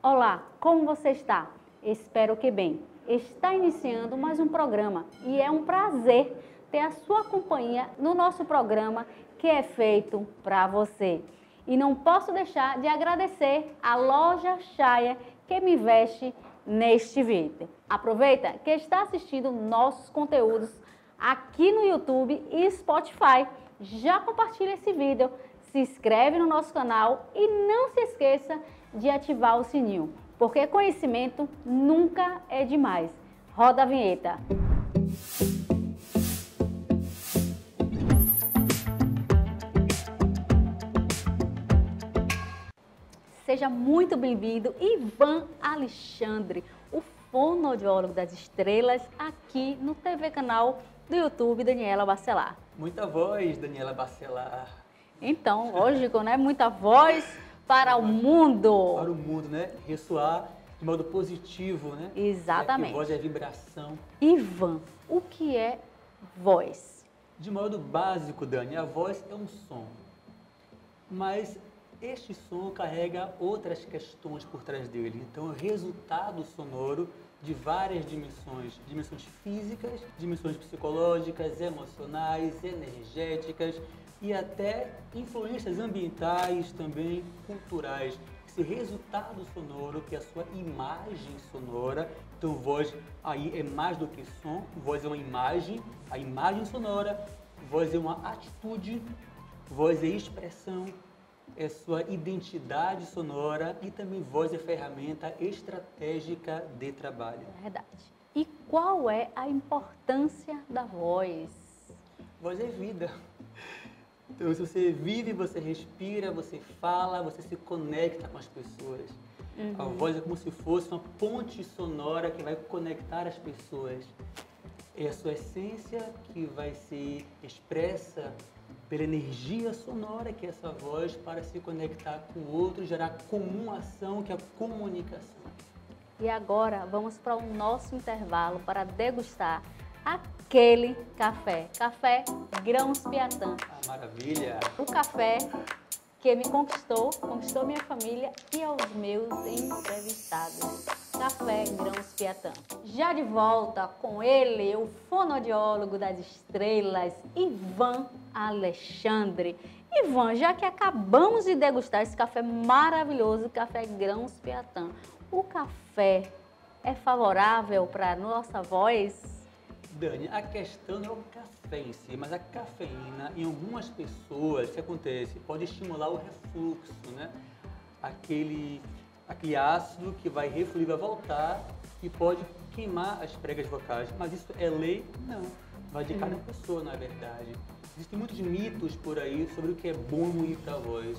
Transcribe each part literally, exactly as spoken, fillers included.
Olá, como você está? Espero que bem. Está iniciando mais um programa e é um prazer ter a sua companhia no nosso programa que é feito para você. E não posso deixar de agradecer a loja Chaya que me veste neste vídeo. Aproveita que está assistindo nossos conteúdos aqui no YouTube e Spotify. Já compartilha esse vídeo, se inscreve no nosso canal e não se esqueça de ativar o sininho, porque conhecimento nunca é demais. Roda a vinheta. Seja muito bem-vindo, Ivan Alexandre, o fonoaudiólogo das estrelas, aqui no T V canal do YouTube Daniela Bacelar. Muita voz, Daniela Bacelar. Então, lógico, né? Muita voz para o mundo. Para o mundo, né? Ressoar de modo positivo, né? Exatamente. É, voz é vibração. Ivan, o que é voz? De modo básico, Dani, a voz é um som. Mas este som carrega outras questões por trás dele. Então, é o resultado sonoro de várias dimensões. Dimensões físicas, dimensões psicológicas, emocionais, energéticas e até influências ambientais, também culturais. Esse resultado sonoro, que é a sua imagem sonora, então voz aí é mais do que som, voz é uma imagem, a imagem sonora, voz é uma atitude, voz é expressão, é sua identidade sonora e também voz é ferramenta estratégica de trabalho. Verdade. E qual é a importância da voz? Voz é vida. Então, se você vive, você respira, você fala, você se conecta com as pessoas. Uhum. A voz é como se fosse uma ponte sonora que vai conectar as pessoas. É a sua essência que vai ser expressa pela energia sonora que é essa voz para se conectar com o outro, gerar comum ação, que é a comunicação. E agora vamos para o nosso intervalo para degustar aquele café, café Grãos Piatã. Ah, maravilha! O café que me conquistou, conquistou minha família e aos meus entrevistados. Café Grãos Piatã. Já de volta com ele, o fonoaudiólogo das estrelas, Ivan Alexandre. Ivan, já que acabamos de degustar esse café maravilhoso, café Grãos Piatã, o café é favorável para a nossa voz? Dani, a questão não é o café em si, mas a cafeína, em algumas pessoas, o que acontece? Pode estimular o refluxo, né? Aquele, aquele ácido que vai refluir, vai voltar e pode queimar as pregas vocais. Mas isso é lei? Não. Vai de cada hum. pessoa, na verdade. Existem muitos mitos por aí sobre o que é bom e ruim para a voz,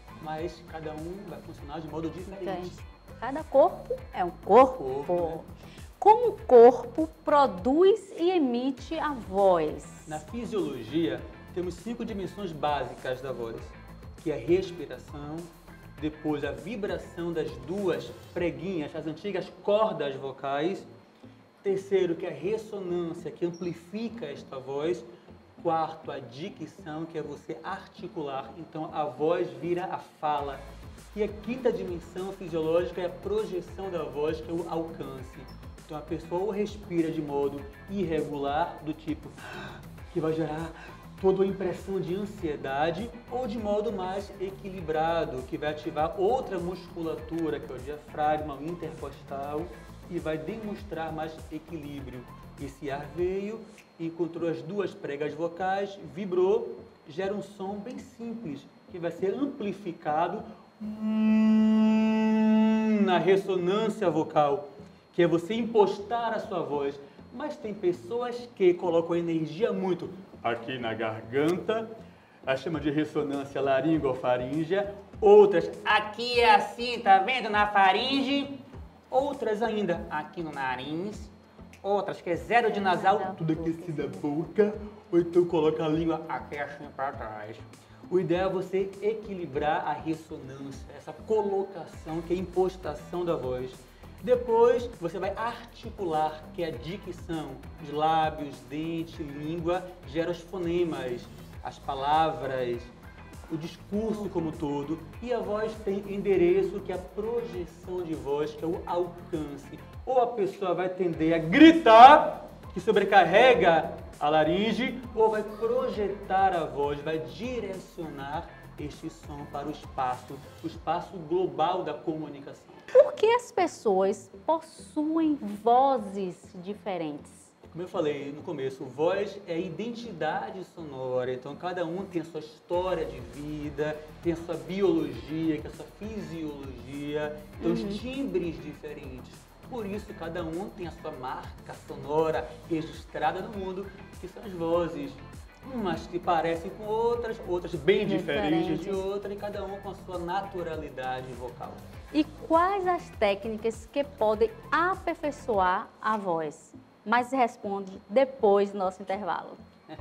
mas cada um vai funcionar de modo diferente. Cada corpo é um corpo. corpo né? Como o corpo produz e emite a voz? Na fisiologia, temos cinco dimensões básicas da voz, que é a respiração, depois a vibração das duas preguinhas, as antigas cordas vocais, terceiro, que é a ressonância, que amplifica esta voz, quarto, a dicção, que é você articular, então a voz vira a fala, e a quinta dimensão fisiológica é a projeção da voz, que é o alcance. Então a pessoa ou respira de modo irregular, do tipo que vai gerar toda a impressão de ansiedade, ou de modo mais equilibrado, que vai ativar outra musculatura, que é o diafragma, o intercostal, e vai demonstrar mais equilíbrio. Esse ar veio, encontrou as duas pregas vocais, vibrou, gera um som bem simples, que vai ser amplificado na ressonância vocal, que é você impostar a sua voz. Mas tem pessoas que colocam energia muito aqui na garganta, a chama de ressonância laringofaríngea, outras aqui é assim, tá vendo, na faringe, outras ainda aqui no nariz, outras que é zero de nasal, tudo aquecido da boca, ou então coloca a língua aqui assim para trás. O ideal é você equilibrar a ressonância, essa colocação que é a impostação da voz. Depois, você vai articular, que é a dicção, os lábios, dente, língua, gera os fonemas, as palavras, o discurso como um todo, e a voz tem endereço, que é a projeção de voz, que é o alcance. Ou a pessoa vai tender a gritar, que sobrecarrega a laringe, ou vai projetar a voz, vai direcionar este som para o espaço, o espaço global da comunicação. Por que as pessoas possuem vozes diferentes? Como eu falei no começo, voz é identidade sonora, então cada um tem a sua história de vida, tem a sua biologia, que é a sua fisiologia, tem os timbres diferentes. Por isso, cada um tem a sua marca sonora registrada no mundo, que são as vozes. Umas que parecem com outras, outras bem diferentes, diferentes de outras, e cada uma com a sua naturalidade vocal. E quais as técnicas que podem aperfeiçoar a voz? Mas responde depois do nosso intervalo.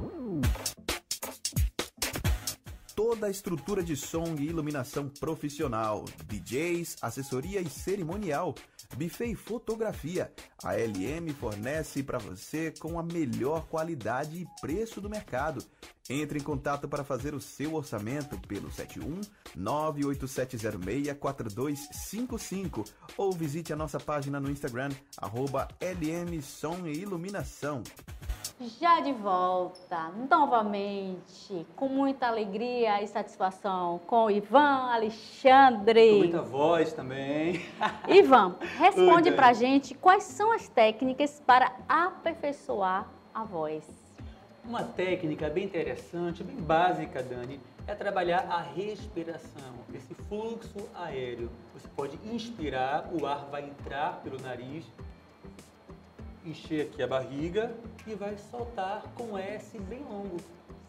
Toda a estrutura de som e iluminação profissional, D Js, assessoria e cerimonial, buffet e fotografia. A L M fornece para você com a melhor qualidade e preço do mercado. Entre em contato para fazer o seu orçamento pelo sete um nove oito sete zero seis quatro dois cinco cinco ou visite a nossa página no Instagram, arroba L M Som e Iluminação. Já de volta, novamente, com muita alegria e satisfação, com Ivan Alexandre. Com muita voz também. Ivan, responde Oi, pra gente quais são as técnicas para aperfeiçoar a voz. Uma técnica bem interessante, bem básica, Dani, é trabalhar a respiração, esse fluxo aéreo. Você pode inspirar, o ar vai entrar pelo nariz, encher aqui a barriga e vai soltar com S bem longo.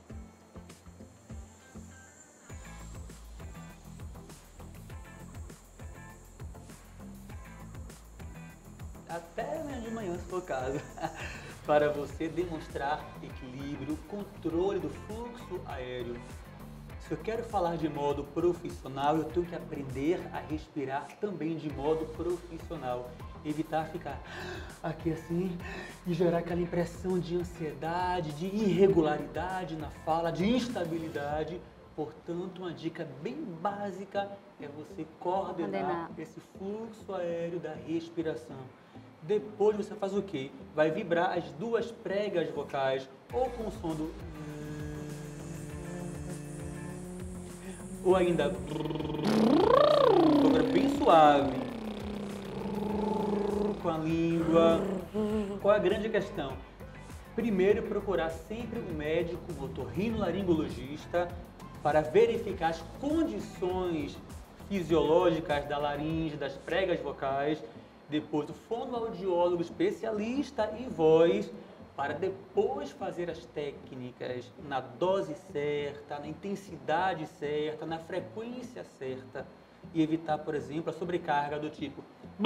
Até amanhã de manhã, se for o caso. Para você demonstrar equilíbrio, controle do fluxo aéreo. Se eu quero falar de modo profissional, eu tenho que aprender a respirar também de modo profissional. Evitar ficar aqui assim e gerar aquela impressão de ansiedade, de irregularidade na fala, de instabilidade. Portanto, uma dica bem básica é você coordenar, coordenar esse fluxo aéreo da respiração. Depois você faz o quê? Vai vibrar as duas pregas vocais, ou com o som do... ou ainda... bem suave. Com a língua. Qual é a grande questão? Primeiro, procurar sempre um médico, um otorrinolaringologista, para verificar as condições fisiológicas da laringe, das pregas vocais. Depois o fonoaudiólogo especialista em voz, para depois fazer as técnicas na dose certa, na intensidade certa, na frequência certa e evitar, por exemplo, a sobrecarga do tipo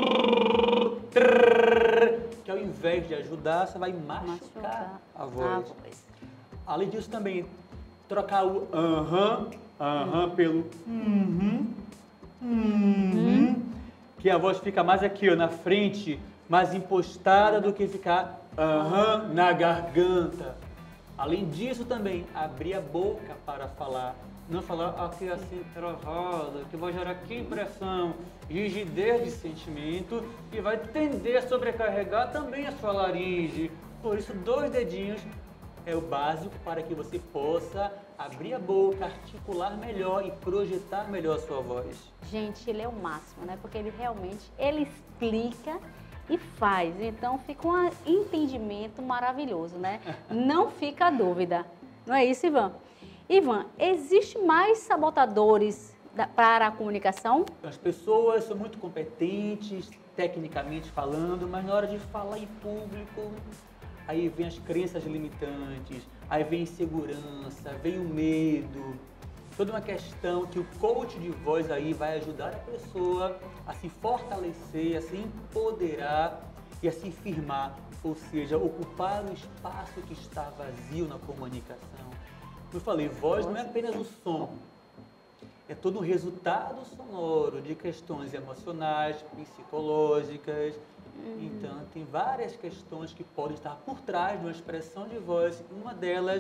que ao invés de ajudar, você vai machucar, machucar a, voz. a voz. Além disso também, trocar o aham, aham pelo uhum, uhum, que a voz fica mais aqui, ó, na frente, mais impostada do que ficar aham na garganta. Além disso também, abrir a boca para falar. Não falar aqui assim, travada, que vai gerar que impressão, rigidez de sentimento e vai tender a sobrecarregar também a sua laringe. Por isso, dois dedinhos é o básico para que você possa abrir a boca, articular melhor e projetar melhor a sua voz. Gente, ele é o máximo, né? Porque ele realmente, ele explica e faz. Então, fica um entendimento maravilhoso, né? Não fica dúvida. Não é isso, Ivan? Ivan, existe mais sabotadores da, para a comunicação? As pessoas são muito competentes, tecnicamente falando, mas na hora de falar em público, aí vem as crenças limitantes, aí vem a insegurança, vem o medo. Toda uma questão que o coach de voz aí vai ajudar a pessoa a se fortalecer, a se empoderar e a se firmar, ou seja, ocupar o espaço que está vazio na comunicação. Como eu falei, voz não é apenas o som, é todo um resultado sonoro de questões emocionais, psicológicas. Uhum. Então, tem várias questões que podem estar por trás de uma expressão de voz. Uma delas, que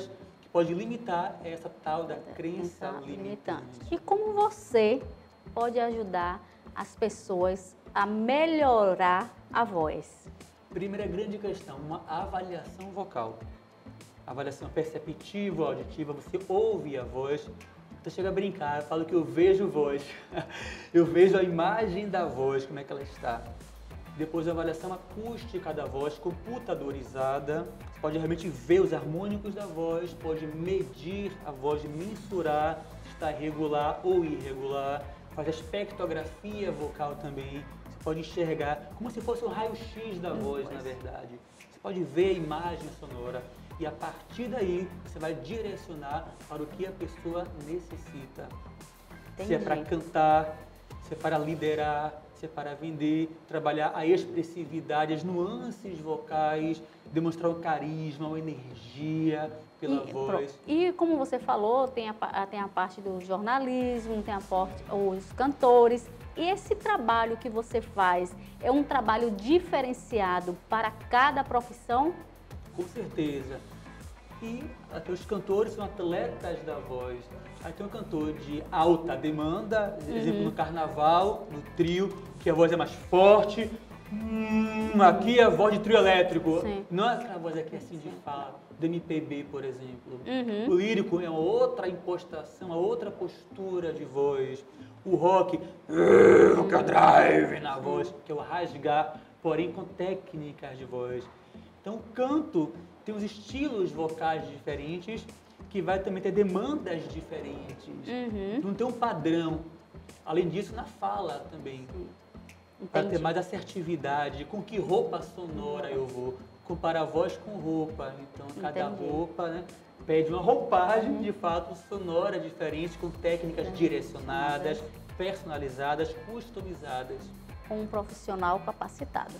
pode limitar essa tal da crença limitante. E como você pode ajudar as pessoas a melhorar a voz? Primeira grande questão, uma avaliação vocal. Avaliação perceptiva, auditiva, você ouve a voz. Então chega a brincar, eu falo que eu vejo voz. Eu vejo a imagem da voz, como é que ela está. Depois a avaliação acústica da voz, computadorizada. Você pode realmente ver os harmônicos da voz, pode medir a voz, mensurar se está regular ou irregular. Faz a espectrografia vocal também. Você pode enxergar como se fosse um raio-x da voz, na verdade. Você pode ver a imagem sonora e a partir daí você vai direcionar para o que a pessoa necessita. Entendi. Se é para cantar, se é para liderar, se é para vender, trabalhar a expressividade, as nuances vocais, demonstrar o carisma, a energia pela e, voz. E como você falou, tem a, tem a parte do jornalismo, tem a parte, os cantores. E esse trabalho que você faz é um trabalho diferenciado para cada profissão? Com certeza. E até os cantores são atletas da voz. Aí tem um cantor de alta demanda, por exemplo, Uhum. no carnaval, no trio, que a voz é mais forte. Hum, aqui é a voz de trio elétrico. Sim. Não é aquela voz aqui assim de fala, do M P B, por exemplo. Uhum. O lírico é uma outra impostação, uma outra postura de voz. O rock, uh, que é o drive na voz, que é o rasgar, porém com técnicas de voz. Então, o canto tem os estilos vocais diferentes, que vai também ter demandas diferentes. Uhum. Não tem um padrão. Além disso, na fala também. Para ter Entendi. mais assertividade, com que roupa sonora eu vou. Comparar voz com roupa. Então, cada Entendi. roupa, né, pede uma roupagem, de fato, sonora diferente, com técnicas Entendi. direcionadas, personalizadas, customizadas. Com um profissional capacitado.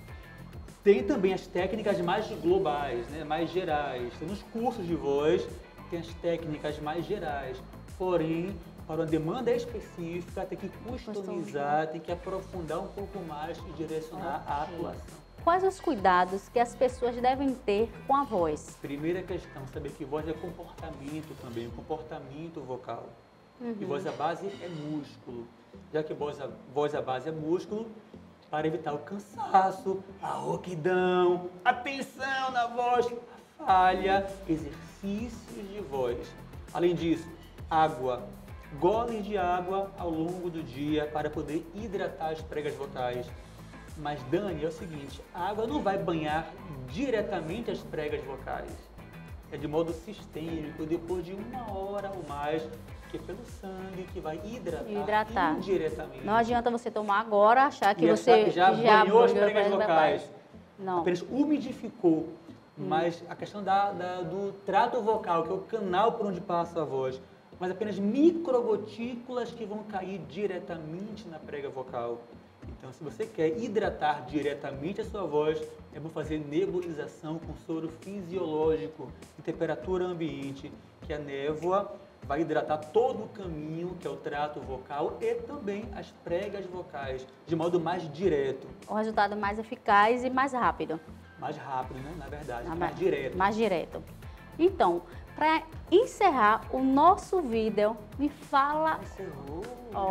Tem também as técnicas mais globais, né, mais gerais. Tem nos cursos de voz, tem as técnicas mais gerais. Porém, para uma demanda específica, tem que customizar, tem que aprofundar um pouco mais e direcionar a Ok. atuação. Quais os cuidados que as pessoas devem ter com a voz? Primeira questão, saber que voz é comportamento também, comportamento vocal. Uhum. E voz à base é músculo. Já que voz à, voz à base é músculo, para evitar o cansaço, a rouquidão, a tensão na voz, a falha, exercícios de voz. Além disso, água, goles de água ao longo do dia para poder hidratar as pregas vocais. Mas, Dani, é o seguinte, a água não vai banhar diretamente as pregas vocais. É de modo sistêmico, depois de uma hora ou mais, que é pelo sangue que vai hidratar, Hidratar. indiretamente. Não adianta você tomar agora, achar que E você achar que já banhou as banhou pregas as vocais. Não. Apenas umidificou. Mas a questão da, da- do trato vocal, que é o canal por onde passa a voz, mas apenas microgotículas que vão cair diretamente na prega vocal. Então, se você quer hidratar diretamente a sua voz, é bom fazer nebulização com soro fisiológico em temperatura ambiente, que a névoa vai hidratar todo o caminho, que é o trato vocal, e também as pregas vocais, de modo mais direto, O resultado mais eficaz e mais rápido. mais rápido, né? Na verdade, Ah, mais mas- direto. Mais direto. Então, para encerrar o nosso vídeo, me fala... Encerrou.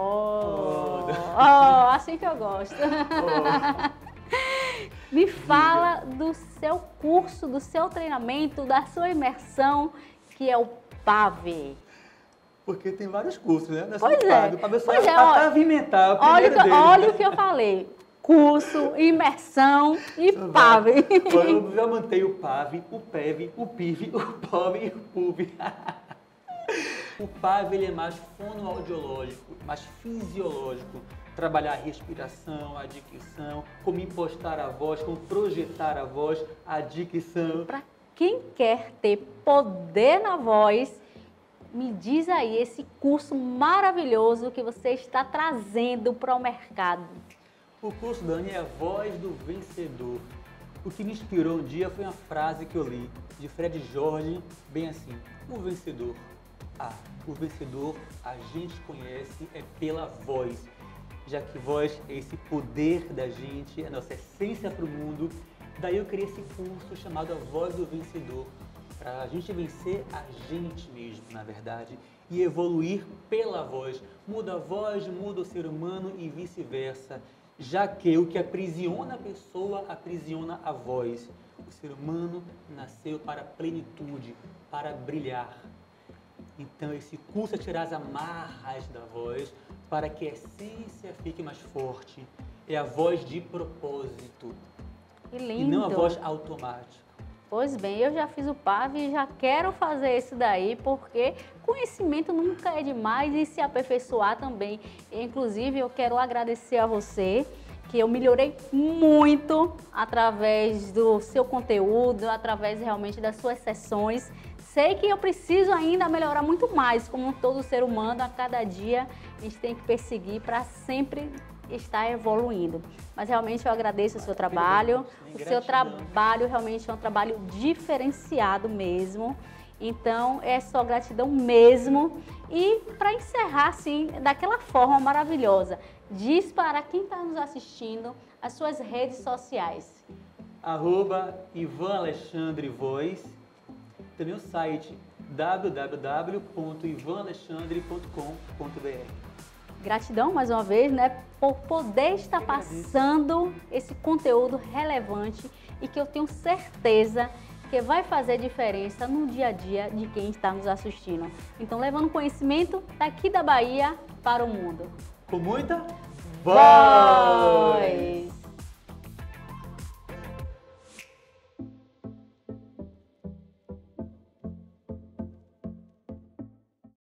Oh, Oh. oh, assim que eu gosto. Oh. Me fala do seu curso, do seu treinamento, da sua imersão, que é o P A V. Porque tem vários cursos, né? Não só Pois o é. P A V. O P A V é só Pois é, para olha- pavimentar o Olha, primeiro o que- deles, olha né? o que eu falei. Curso, imersão e P A V. Olha, eu já mantei o P A V, o P E V, o P I V, o P O V e o P U V. O P A V ele é mais fonoaudiológico, mais fisiológico. Trabalhar a respiração, a dicção, como impostar a voz, como projetar a voz, a dicção. Para quem quer ter poder na voz, me diz aí esse curso maravilhoso que você está trazendo para o mercado. O curso, Dani, é a voz do vencedor. O que me inspirou um dia foi uma frase que eu li, de Fred Jorge, bem assim: o vencedor. Ah, o vencedor a gente conhece é pela voz. Já que voz é esse poder da gente, é a nossa essência para o mundo. Daí eu criei esse curso chamado A Voz do Vencedor. para a gente vencer a gente mesmo, na verdade, e evoluir pela voz. Muda a voz, muda o ser humano e vice-versa, já que o que aprisiona a pessoa, aprisiona a voz. O ser humano nasceu para a plenitude, para brilhar. Então, esse curso é tirar as amarras da voz para que a essência fique mais forte. É a voz de propósito. Que lindo. E não a voz automática. Pois bem, eu já fiz o P A V e já quero fazer isso daí, porque conhecimento nunca é demais e se aperfeiçoar também. Inclusive, eu quero agradecer a você, que eu melhorei muito através do seu conteúdo, através realmente das suas sessões. Sei que eu preciso ainda melhorar muito mais, como todo ser humano, a cada dia a gente tem que perseguir para sempre estar evoluindo. Mas realmente eu agradeço o seu trabalho. O seu trabalho realmente é um trabalho diferenciado mesmo. Então é só gratidão mesmo. E para encerrar assim, daquela forma maravilhosa, diz para quem está nos assistindo as suas redes sociais. Arroba Ivan Alexandre Voz. Também o site w w w ponto ivan alexandre ponto com ponto b r. Gratidão mais uma vez, né, por poder estar passando esse conteúdo relevante e que eu tenho certeza que vai fazer diferença no dia a dia de quem está nos assistindo. Então, levando conhecimento daqui da Bahia para o mundo. Com muita voz!